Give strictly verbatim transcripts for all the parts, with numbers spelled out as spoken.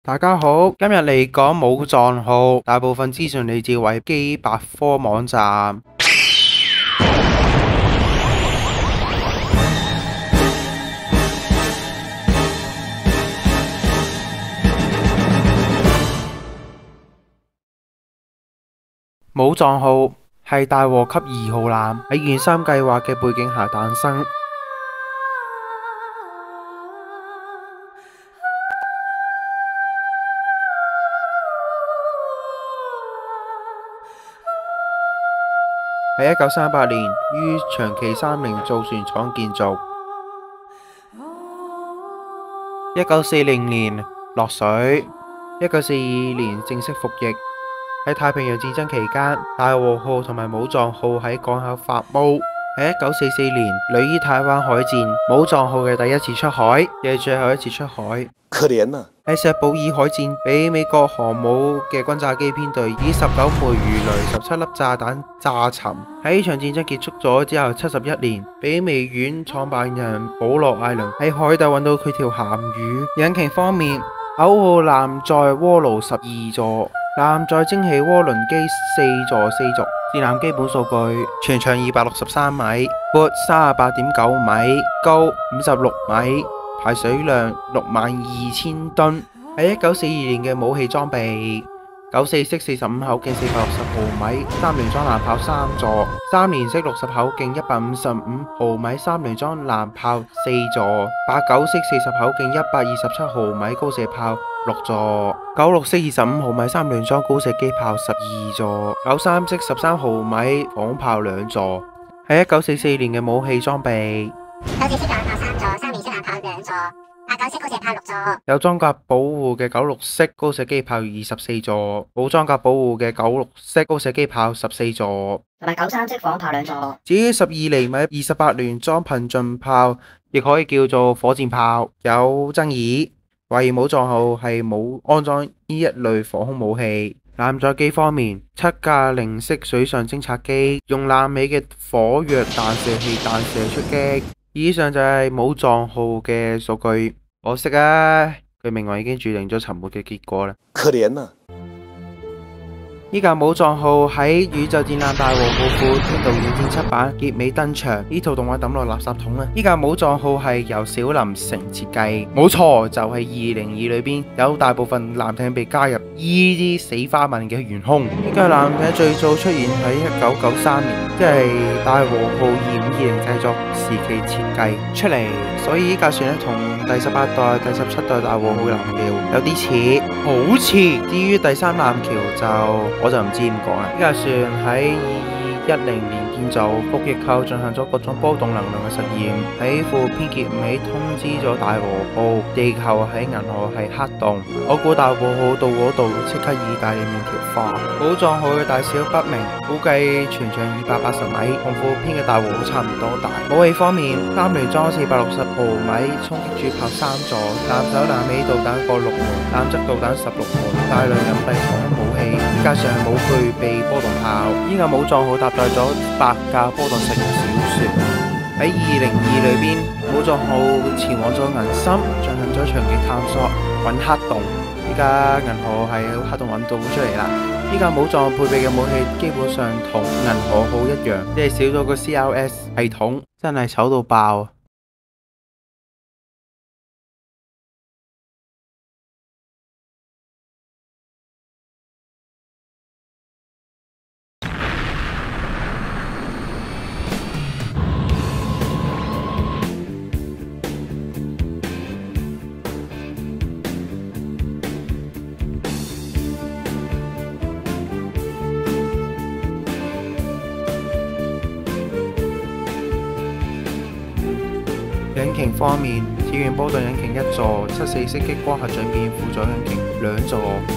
大家好，今日嚟講武藏號，大部分資訊嚟自維基百科網站。武藏號係大和級二號艦，喺圓三計劃嘅背景下誕生。喺一九三八年於長崎三菱造船廠建造，一九四零年落水，一九四二年正式服役。喺太平洋戰爭期間，大和號同埋武藏號喺港口發務。喺一九四四年女醫台灣海戰，武藏號嘅第一次出海，亦係最後一次出海。 可憐啊！ 喺石堡爾海戰，俾美國航母嘅轟炸機編隊以十九枚魚雷、十七粒炸彈炸沉。喺呢場戰爭結束咗之後七十一年，俾微軟創辦人保羅艾倫喺海底揾到佢條鹹魚。引擎方面，九號艦載渦輪十二座，艦載蒸汽渦輪機四座四軸。戰艦基本數據：全長二百六十三米，闊三十八點九米，高五十六米，排水量六萬二千噸。喺一九四二年嘅武器裝備：九四式四十五口徑四百六十毫米三聯裝艦炮三座，三連式六十口徑一百五十五毫米三聯裝艦炮四座，八九式四十口徑一百二十七毫米高射炮六座，九六式二十五毫米三聯裝高射機炮十二座，九三式十三毫米防空炮兩座。喺一九四四年嘅武器裝備： 九四式艦炮三座，三連式艦炮兩座，八九式高射炮六座， 有裝甲保護嘅九六式高射機炮二十四座，冇裝甲保護嘅九六式高射機炮十四座， 同埋九三式防空炮兩座。 至於十二厘米二十八聯裝頻進炮，亦可以叫做火箭炮，有爭議，懷疑武藏號係冇安裝呢一類防空武器。艦載機方面，七架零式水上偵察機，用艦尾嘅火藥彈射器彈射出擊。以上就係武藏號嘅數據。可惜啊，佢命運已經注定咗沉沒嘅結果啦。 可憐啊！ 呢架武藏號喺宇宙戰艦大和號副天導演戰七版結尾登場，呢套動畫抌落垃圾桶啊！呢架武藏號係由小林誠設計，冇錯，就係二零二裏邊有大部分艦艇被加入呢啲死花紋嘅元兇。呢架艦艇最早出現喺一九九三年，即係大和號二五二零製作時期設計出嚟，所以呢架船咧同第十八代、第十七代大和號艦橋有啲似，好似。至於第三艦橋就我就唔知點講啦。呢架船喺二二一零年建造，服役後進行咗各種波動能量嘅實驗。喺副編結尾通知咗大和號，地球喺銀河系黑洞。我估大和號到嗰度即刻意大利麵條化。武藏號嘅大小不明，估計全長二百八十米，同副編嘅大和號差唔多大。武器方面，三聯裝四百六十毫米衝擊主炮三座，艦首艦尾導彈各六門，艦側導彈十六門，大量隱蔽防空武器。加上冇具備波動炮，依架武藏號搭載咗八架波動實驗小船。喺二零二裏邊，武藏號前往咗銀心，進行咗長期探索，揾黑洞。依家銀河系黑洞揾到出嚟啦。依架武藏配備嘅武器基本上同銀河號一樣，即係少咗個 C R S 系統，真係醜到爆。引擎方面，次元波動引擎一座，七四式激光核進變輔助引擎兩座。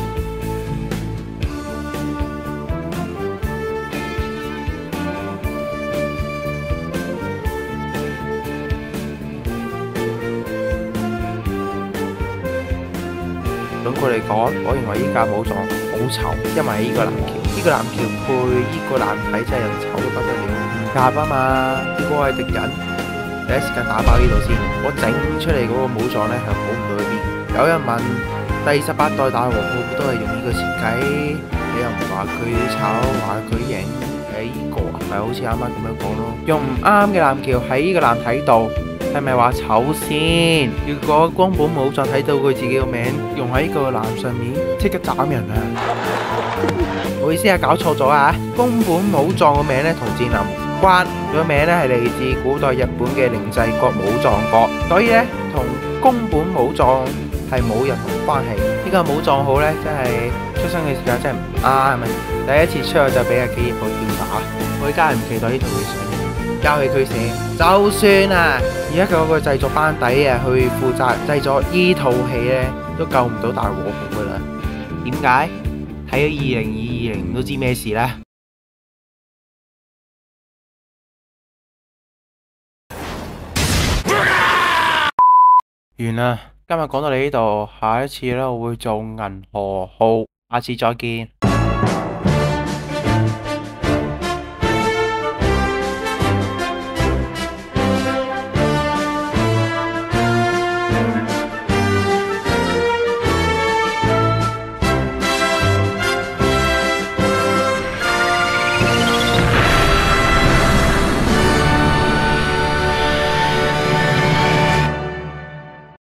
總括嚟講，我認為呢架武藏好醜，因為呢個艦橋，呢、這個艦橋配呢個艦體真係又醜到不得了，夾啊嘛，呢個係敵人。第一時間打爆呢度先，我整出嚟嗰個武藏呢係好唔到去邊。有人問第十八代大和號都係用呢個設計，你又唔話佢醜，話佢型，誒呢個啊，咪好似啱啱咁樣講咯。用唔啱嘅艦橋喺呢個艦體度，係咪話醜先？如果宮本武藏睇到佢自己個名用喺呢個艦上面，即刻斬人啊！唔好意思啊，搞錯咗啊！宮本武藏個名咧同戰艦無關，佢個名咧係嚟自古代日本嘅靈濟國武藏國，所以咧同宮本武藏係冇任何關係。呢個武藏號咧真係出生嘅時間真係唔啱，係咪？第一次出去就俾阿企業部吊打，我而家係唔期待呢套嘢上映，交俾佢寫。就算啊，而家佢個製作班底啊去負責製作呢套戲咧，都救唔到大和號噶啦。點解？睇咗二零二二年都知咩事啦。完啦，今日講到你呢度，下一次咧我會做銀河號，下次再見。